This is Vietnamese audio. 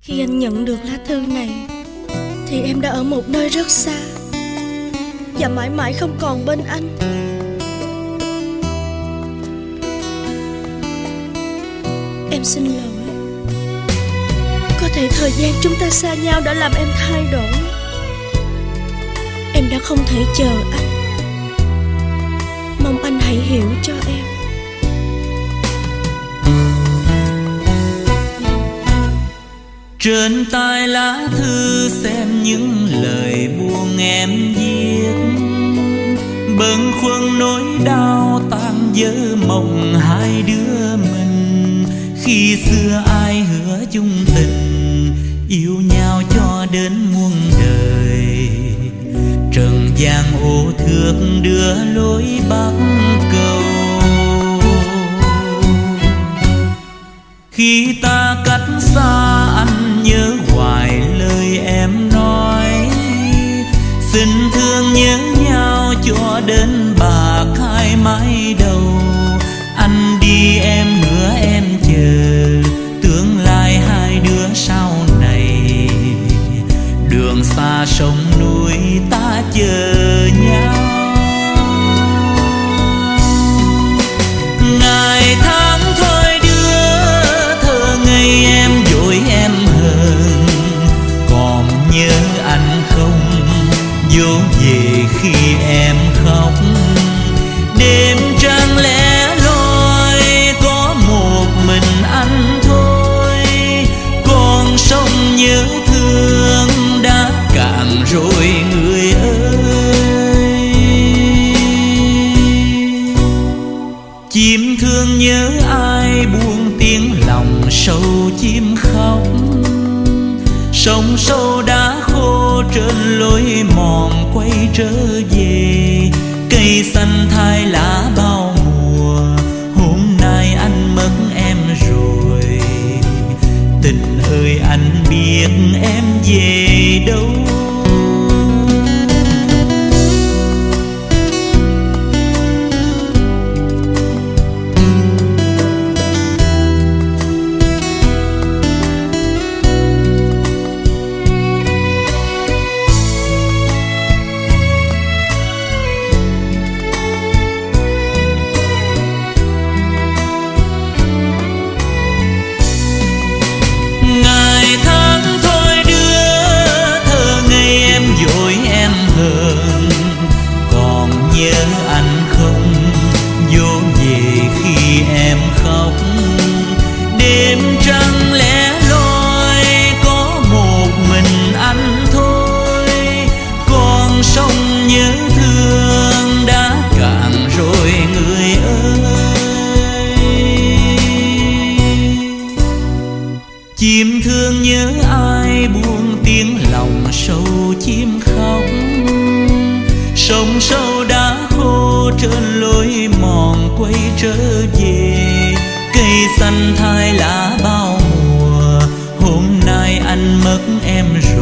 Khi anh nhận được lá thư này thì em đã ở một nơi rất xa và mãi mãi không còn bên anh. Em xin lỗi. Có thể thời gian chúng ta xa nhau đã làm em thay đổi. Em đã không thể chờ anh. Mong anh hãy hiểu cho em. Trên tay lá thư xem những lời buồn em viết, bâng khuâng nỗi đau tan vỡ mộng hai đứa mình. Khi xưa ai hứa chung tình, yêu nhau cho đến muôn đời. Trần gian ô thước đưa lối bắc cầu. Khi ta cách xa anh nhớ hoài lời em nói, xin thương nhớ nhau cho đến bạc hai mái đầu. Anh đi em hứa em chờ, tương lai hai đứa sau này. Đường xa sông núi ta chờ nhau. Ngày tháng thôi đưa thơ ngây em dối em hờn. Còn nhớ anh không dỗ về khi em khóc. Đêm trăng lẻ loi có một mình anh thôi. Con sông nhớ thương đã cạn rồi người ơi. Chim thương nhớ ai buông tiếng lòng sâu chim khóc. Sông sâu đã khô trên lối mòn quay trở về. Cây xanh thay lá bao mùa, hôm nay anh mất em rồi. Tình ơi anh biết em về đâu. Chim thương nhớ ai buông tiếng lòng sâu chim khóc. Sông sâu đã khô trên lối mòn quay trở về. Cây xanh thay lá bao mùa, hôm nay anh mất em rồi.